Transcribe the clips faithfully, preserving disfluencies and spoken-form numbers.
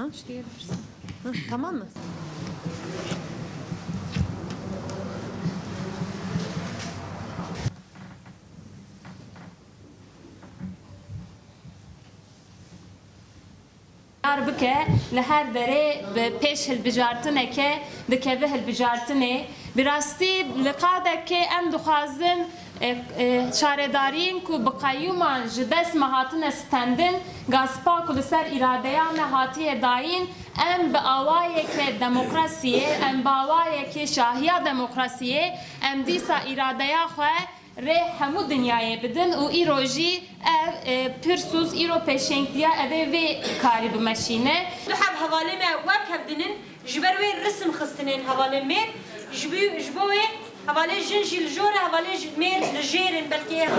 Başlayabilirsin. Hı, tamam mı? bike li her derê pêş hilbijartineke dikeve hilbijartinê bi rastî li qadekê em dixwazin şaredariyên ku bi qeyûman ji dest me hatine standin gaspa ku li ser îradeya me hatiye dayîn em bi awayeke demokrasiyê em bi awayeke şahiya demokrasiyê em dîsa îradeya xwe rê hemû dinyayê bidin û îro jî ev pirsûz îro pêşengiya ev ê vê karî bimeşîne. Du hev hevalê me wek hevdinin ji ber wê risim xistinên hevalên mêr ji bo wê hevalê jin jî li jor e hevalê mêr li jêrin belkê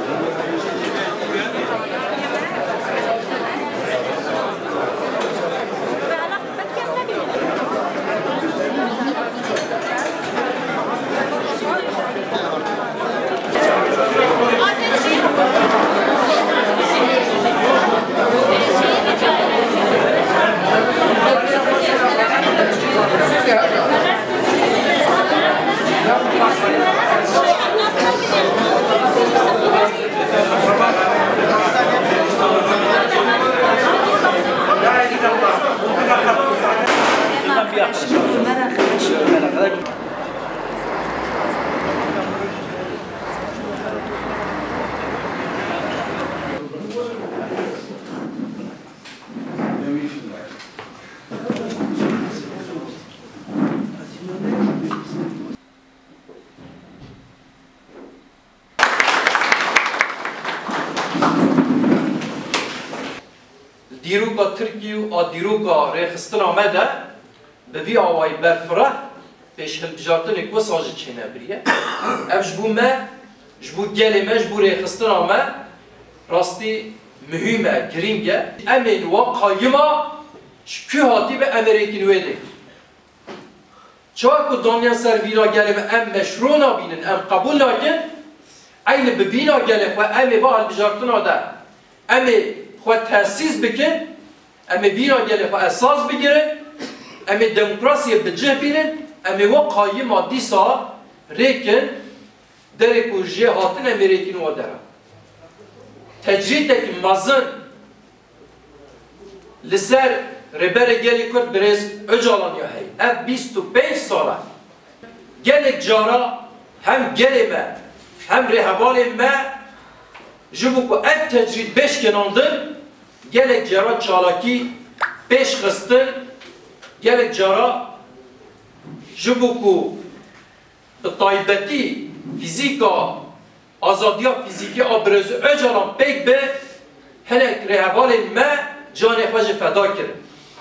دیروگا ترکی و دیروگا ریخستنا مده به وی آوای برفره پیش هلبجارتن اکو ساجد چینه بریه اف جبو ما جبو گلی ما جبو ریخستنا ما راستی مهمه گرینگه امین و قایما شکو هاتی به امریکی نویده چوه که دانیا سر وینا گلی و ام مشروع نبینن ام قبول نکن این به وینا گلی و امی و هلبجارتنا ده امی خود تأسیس بکن، اما وینا گله خود اساس بگیرن، اما دموکراسی بجه بینن، اما و قایم عادی سا ریکن در اکوژی هاتن اما ریکن و دارن. تجرید که مزن لسر ربر گلی کرد برز اجالان یا هی. اف بیست و پنج ساله گلک جارا هم گلی ما هم رهبال ما جبو که اف تجرید بش کناندن gelek jara çalaki peş xistin gelek jara jibuku taybeti fizika azadiya fiziki abrezi öcalan pek be helek rehavalin me canê xwe jî feda kirin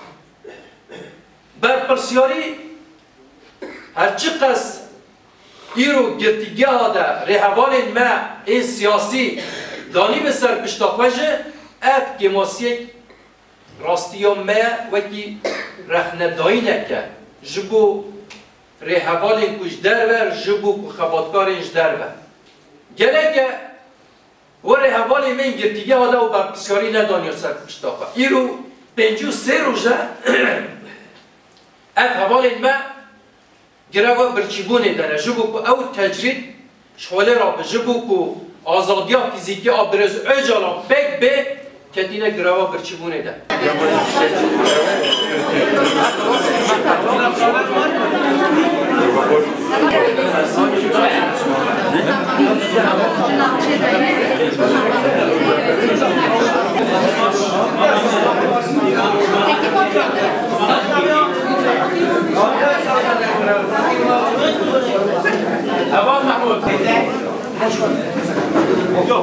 berpirsiyarî herçi qes îro girtîgeha de rehavalên me ên siyasî danî bi ser pişta xwe jî ev gemasiyek rastiya me wekî rexnedayî neke ji bo rêhevalên ku ji derve ji bo ku xebatkarên ji derve geleke we rêhevalê me ên girtîgeha de û berpirsiyarî nedaniya ser pişta xwe îro pêncî û sê roj e ev hevalên me gireva birçîbûnê dene ji bo ku ew tecrîd ji xwelê ra bi ji bo ku azadiya fîzîkî a birêz öcalan pek bê Ketine grava birçibune de. Tamam Mahmut. Yok.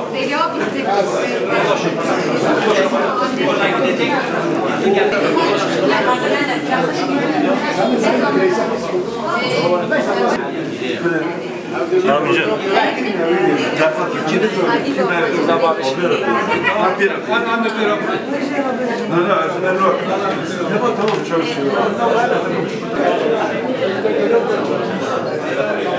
Tamam,